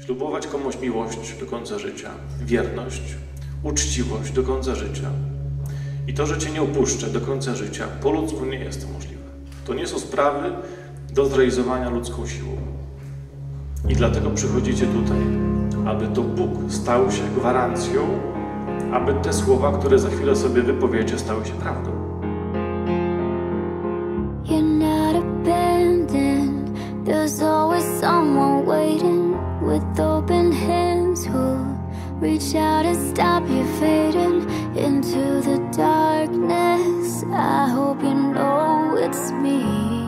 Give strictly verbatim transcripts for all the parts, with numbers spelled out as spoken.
ślubować komuś miłość do końca życia, wierność, uczciwość do końca życia i to, że Cię nie opuszczę do końca życia, po ludzku nie jest to możliwe. To nie są sprawy do zrealizowania ludzką siłą. I dlatego przychodzicie tutaj, aby to Bóg stał się gwarancją, aby te słowa, które za chwilę sobie wypowiecie, stały się prawdą. You're not abandoned. There's always someone waiting with open hands who'll reach out and stop you fading into the darkness. I hope you know it's me.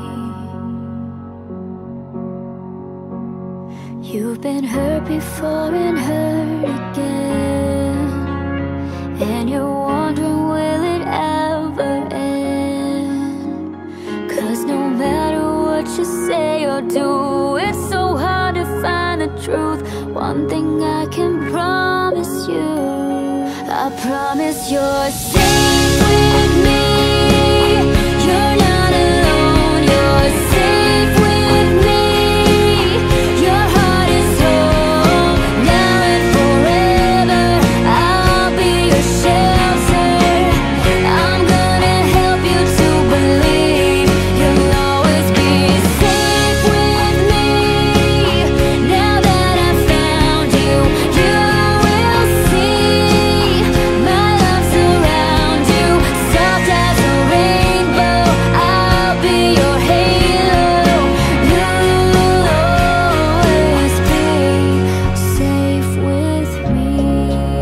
You've been hurt before and hurt again, and you're wondering, will it ever end? Cause no matter what you say or do, it's so hard to find the truth. One thing I can promise you, I promise you're safe with me. You're not alone, you're safe with me. Your heart is whole, now and forever. I'll be your shelter. I'm gonna help you to believe you'll always be safe with me. Now that I've found you, you will see my love surround you, soft as a rainbow. I'll be your halo. You'll always be safe with me.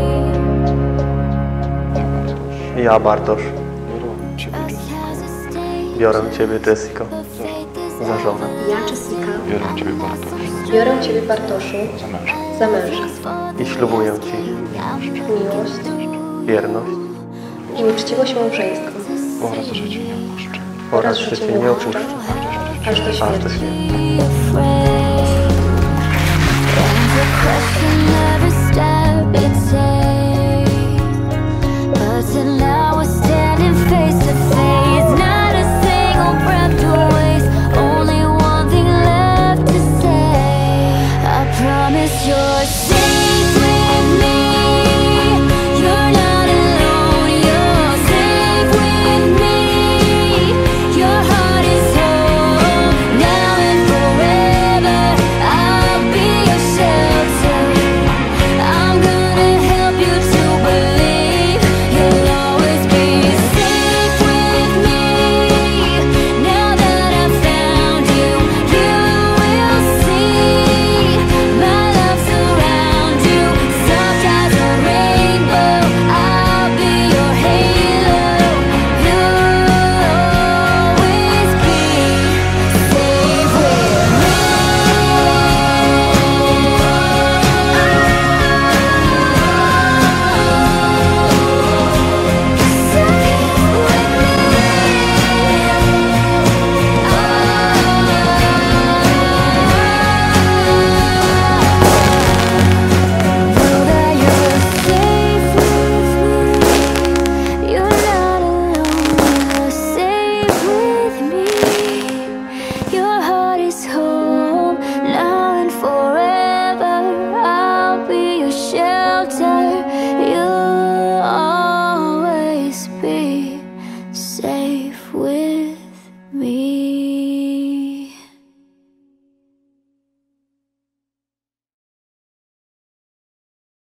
Ja, Bartosz, Biorę biorę Ciebie, Jessico, za żonę Ja, Jessica, Biorę Ciebie, Bartosz, biorę Ciebie, Bartoszu, za męża za męża, i ślubuję Ci miłość wierność i uczciwość małżeńską oraz życie nie opuszczę. oraz że Cię nie opuszczę aż do aż do śmierci. śmierci. be afraid. And the question never